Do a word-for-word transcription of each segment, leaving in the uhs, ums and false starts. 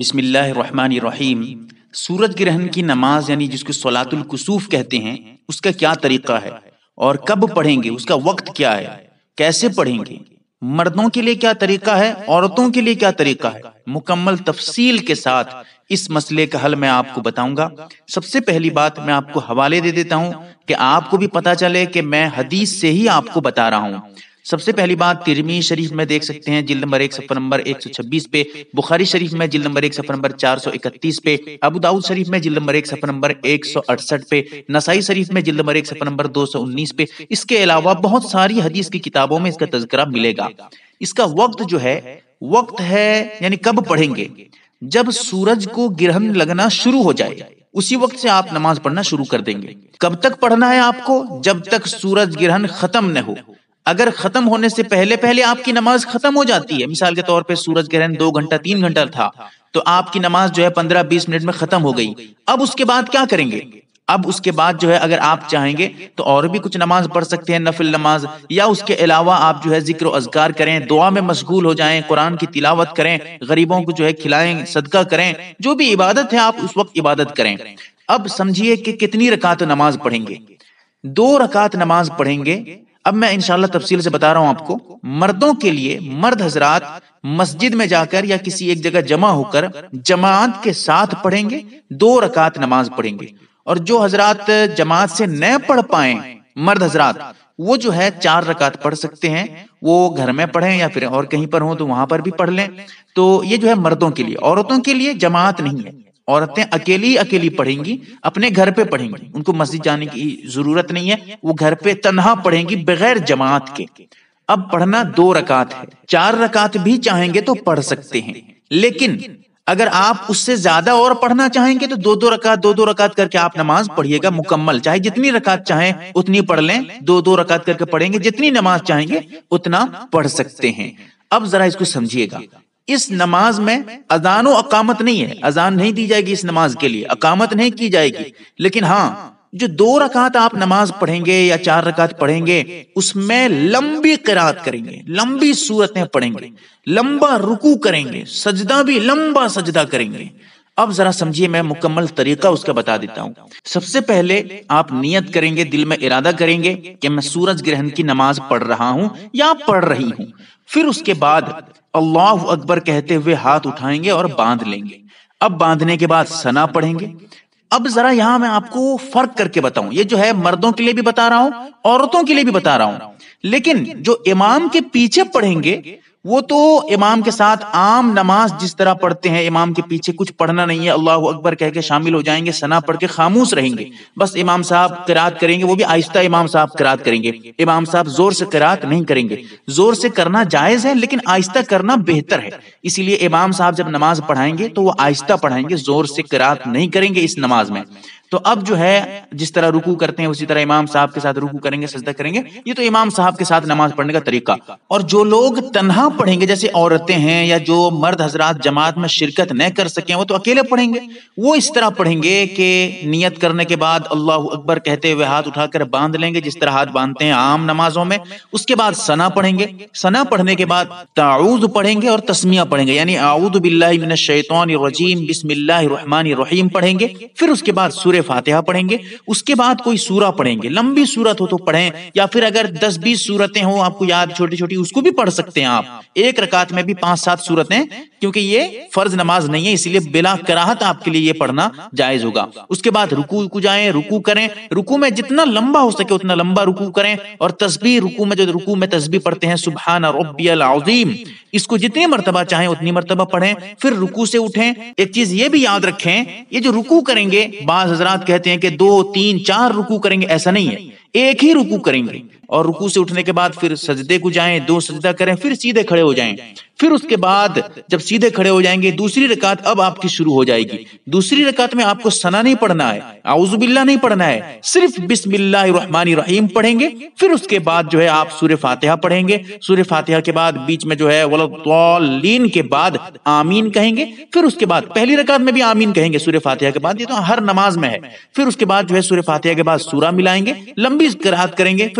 بسم اللہ الرحمن الرحیم۔ سورج گرہن کی نماز یعنی جس کو صلاۃ الکسوف کہتے ہیں، اس کا کیا طریقہ ہے اور کب پڑھیں گے، اس کا وقت کیا ہے، کیسے پڑھیں گے، مردوں کے لیے کیا طریقہ ہے، عورتوں کے لیے کیا طریقہ ہے، مکمل تفصیل کے ساتھ اس مسئلے کا حل میں آپ کو بتاؤں گا۔ سب سے پہلی بات میں آپ کو حوالے دے دیتا ہوں کہ آپ کو بھی پتا چلے کہ میں حدیث سے ہی آپ کو بتا رہا ہوں۔ سب سے پہلی بات ترمذی شریف میں دیکھ سکتے ہیں جلد نمبر ایک صفحہ نمبر ایک سو چھبیس پہ، بخاری شریف میں جلد نمبر ایک صفحہ نمبر چار سو اکتیس پہ، ابو داؤد شریف میں جلد نمبر ایک صفحہ نمبر ایک سو اڑسٹھ پہ، نسائی شریف میں جلد نمبر ایک صفحہ نمبر دو سو انیس پہ۔ اس کے علاوہ بہت ساری حدیث کی کتابوں میں اس کا تذکرہ ملے گا۔ اس کا وقت جو ہے وقت ہے یعنی کب پڑھیں گے، جب سورج کو گرہن لگنا شروع ہو جائے اسی وقت سے آپ نماز پڑھنا شروع کر دیں گے۔ کب تک پڑھنا ہے آپ کو؟ جب تک سورج گرہن ختم نہ ہو۔ اگر ختم ہونے سے پہلے پہلے آپ کی نماز ختم ہو جاتی ہے، مثال کے طور پہ سورج گرہن دو گھنٹہ تین گھنٹہ تھا تو آپ کی نماز جو ہے پندرہ بیس منٹ میں ختم ہو گئی، اب اس کے بعد کیا کریں گے؟ اب اس کے بعد جو ہے اگر آپ چاہیں گے تو اور بھی کچھ نماز پڑھ سکتے ہیں، نفل نماز، یا اس کے علاوہ آپ جو ہے ذکر و اذکار کریں، دعا میں مشغول ہو جائیں، قرآن کی تلاوت کریں، غریبوں کو جو ہے کھلائیں، صدقہ کریں، جو بھی عبادت ہے آپ اس وقت عبادت کریں۔ اب سمجھیے کہ کتنی رکعت نماز پڑھیں گے؟ دو رکعت نماز پڑھیں گے۔ اب میں انشاءاللہ تفصیل سے بتا رہا ہوں آپ کو۔ مردوں کے لیے مرد حضرات مسجد میں جا کر یا کسی ایک جگہ جمع ہو کر جماعت کے ساتھ پڑھیں گے، دو رکعت نماز پڑھیں گے۔ اور جو حضرات جماعت سے نہ پڑھ پائیں مرد حضرات، وہ جو ہے چار رکعت پڑھ سکتے ہیں، وہ گھر میں پڑھیں یا پھر اور کہیں پر ہوں تو وہاں پر بھی پڑھ لیں۔ تو یہ جو ہے مردوں کے لیے۔ عورتوں کے لیے جماعت نہیں ہے، عورتیں اکیلی اکیلی پڑھیں گی، اپنے گھر پہ پڑھیں گی، ان کو مسجد جانے کی ضرورت نہیں ہے، وہ گھر پہ تنہا پڑھیں گی بغیر جماعت کے۔ اب پڑھنا دو رکعت ہے، چار رکعت بھی چاہیں گے تو پڑھ سکتے ہیں، لیکن اگر آپ اس سے زیادہ اور پڑھنا چاہیں گے تو دو دو رکعت دو دو رکعت کر کے آپ نماز پڑھیے گا مکمل، چاہے جتنی رکعت چاہیں اتنی پڑھ لیں، دو دو رکعت کر کے پڑھیں گے، جتنی نماز چاہیں گے اتنا پڑھ سکتے ہیں۔ اب ذرا اس کو سمجھیے گا، اس نماز میں اذان و اقامت نہیں ہے، اذان نہیں دی جائے گی اس نماز کے لیے، اقامت نہیں کی جائے گی، لیکن ہاں جو دو رکعت آپ نماز پڑھیں گے یا چار رکعت پڑھیں گے اس میں لمبی قرات کریں گے، لمبی سورتیں پڑھیں گے، لمبا رکوع کریں گے، سجدہ بھی لمبا سجدہ کریں گے۔ اب ذرا سمجھیے، میں مکمل طریقہ اس کا بتا دیتا ہوں۔ سب سے پہلے آپ نیت کریں گے، دل میں ارادہ کریں گے کہ میں سورج گرہن کی نماز پڑھ رہا ہوں یا پڑھ رہی ہوں۔ پھر اس کے بعد اللہ اکبر کہتے ہوئے ہاتھ اٹھائیں گے اور باندھ لیں گے۔ اب باندھنے کے بعد ثنا پڑھیں گے۔ اب ذرا یہاں میں آپ کو فرق کر کے بتاؤں، یہ جو ہے مردوں کے لیے بھی بتا رہا ہوں، عورتوں کے لیے بھی بتا رہا ہوں، لیکن جو امام کے پیچھے پڑھیں گے وہ تو امام کے ساتھ عام نماز جس طرح پڑھتے ہیں، امام کے پیچھے کچھ پڑھنا نہیں ہے، اللہ اکبر کہہ کے شامل ہو جائیں گے، ثنا پڑھ کے خاموش رہیں گے، بس امام صاحب قرات کریں گے، وہ بھی آہستہ امام صاحب قرات کریں گے، امام صاحب زور سے قرات نہیں کریں گے۔ زور سے کرنا جائز ہے لیکن آہستہ کرنا بہتر ہے، اسی لیے امام صاحب جب نماز پڑھائیں گے تو وہ آہستہ پڑھائیں گے، زور سے قرات نہیں کریں گے اس نماز میں۔ تو اب جو ہے جس طرح رکوع کرتے ہیں اسی طرح امام صاحب کے ساتھ رکوع کریں گے، سجدہ کریں گے، یہ تو امام صاحب کے ساتھ نماز پڑھنے کا طریقہ۔ اور جو لوگ تنہا پڑھیں گے جیسے عورتیں ہیں یا جو مرد حضرات جماعت میں شرکت نہ کر سکیں وہ تو اکیلے پڑھیں گے، وہ اس طرح پڑھیں گے کہ نیت کرنے کے بعد اللہ اکبر کہتے ہوئے ہاتھ اٹھا کر باندھ لیں گے جس طرح ہاتھ باندھتے ہیں عام نمازوں میں۔ اس کے بعد ثنا پڑھیں گے، ثنا پڑھنے کے بعد تعوذ پڑھیں گے اور تسمیہ پڑھیں گے، یعنی اعوذ باللہ من الشیطان الرجیم بسم اللہ الرحمن الرحیم پڑھیں گے۔ پھر اس کے بعد سورہ فاتحہ پڑھیں گے، اس کے بعد کوئی سورہ پڑھیں گے، لمبی سورت ہو تو پڑھیں، یا پھر اگر دس بیس سورتیں ہوں آپ کو یاد چھوٹی چھوٹی اس کو بھی پڑھ سکتے ہیں آپ، ایک رکعت میں بھی پانچ سات سورتیں، کیونکہ یہ فرض نماز نہیں ہے اس لیے بلا کراہت آپ کے لیے یہ پڑھنا جائز ہوگا۔ اس کے بعد رکوع کو جائیں، رکوع کریں، رکوع میں جتنا لمبا ہو سکے اتنا لمبا رکوع کریں، اور تسبیح رکوع میں جو رکوع میں تسبیح پڑھتے ہیں سبحان ربی العظیم، اس کو جتنی مرتبہ چاہیں اتنی مرتبہ پڑھیں۔ پھر رکوع سے اٹھیں۔ ایک چیز یہ بھی یاد رکھیں، یہ جو رکوع کریں گے بعض حضرات کہتے ہیں کہ دو تین چار رکوع کریں گے، ایسا نہیں ہے، ایک ہی رکوع کریں گے، اور رکوع سے اٹھنے کے بعد پھر سجدے کو جائیں، دو سجدہ کریں، پھر سیدھے کھڑے ہو جائیں۔ پھر اس کے بعد جب سیدھے کھڑے ہو جائیں گے دوسری رکعت اب آپ کی شروع ہو جائے گی۔ دوسری رکعت میں آپ کو ثنا نہیں پڑھنا ہے، اعوذ باللہ نہیں پڑھنا ہے، صرف بسم اللہ الرحمن الرحیم پڑھیں گے۔ پھر اس کے بعد جو ہے آپ سورہ فاتحہ پڑھیں گے، سورہ فاتحہ کے بعد بیچ میں جو ہے وَلَضَّالِّينَ کے بعد آمین کہیں گے۔ پھر اس کے بعد پہلی رکعت میں بھی آمین کہیں گے سورہ فاتحہ کے بعد، یہ تو ہر نماز میں ہے۔ پھر اس کے بعد جو ہے سورہ فاتحہ کے بعد سورہ ملائیں گے، لمبی قرات کریں گے، پھر اس کے بعد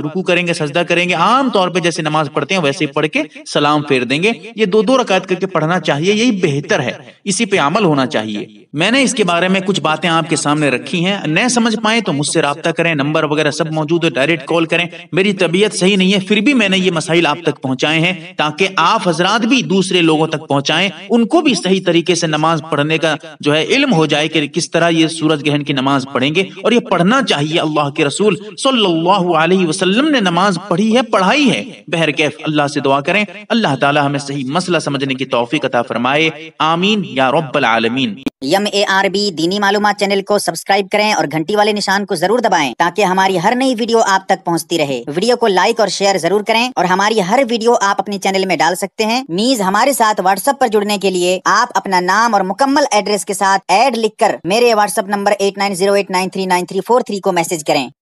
رکوع کریں گے، سجدہ کریں گے، عام طور پہ جیسے نماز پڑھتے ہیں ویسے پڑھ کے سلام پھیر دیں گے. یہ دو دو رکعت کر کے پڑھنا چاہیے، یہی بہتر ہے، اسی پہ عمل ہونا چاہیے. میں نے اس کے بارے میں کچھ باتیں آپ کے سامنے رکھی ہیں، نہ سمجھ پائیں تو مجھ سے رابطہ کریں، نمبر وغیرہ سب موجود ہے، ڈائریکٹ کال کریں. میری طبیعت صحیح نہیں ہے پھر بھی میں نے یہ مسائل آپ تک پہنچائے ہیں تاکہ آپ حضرات بھی دوسرے لوگوں تک پہنچائیں، ان کو بھی صحیح طریقے سے نماز پڑھنے کا جو ہے علم ہو جائے کہ کس طرح یہ سورج گرہن کی نماز پڑھیں گے. اور یہ پڑھنا چاہیے، اللہ کے رسول صلی اللہ علیہ وسلم نے نماز پڑھی ہے، پڑھائی ہے. بہرکیف اللہ سے دعا کریں اللہ تعالی ہمیں صحیح مسئلہ سمجھنے کی توفیق عطا فرمائے، آمین یا رب العالمین. یم اے آر بی دینی معلومات چینل کو سبسکرائب کریں اور گھنٹی والے نشان کو ضرور دبائیں تاکہ ہماری ہر نئی ویڈیو آپ تک پہنچتی رہے. ویڈیو کو لائک اور شیئر ضرور کریں اور ہماری ہر ویڈیو آپ اپنے چینل میں ڈال سکتے ہیں. نیز ہمارے ساتھ واٹس ایپ پر جڑنے کے لیے آپ اپنا نام اور مکمل ایڈریس کے ساتھ ایڈ لکھ کر میرے WhatsApp number eight nine zero eight nine three nine three four three کو میسج کریں.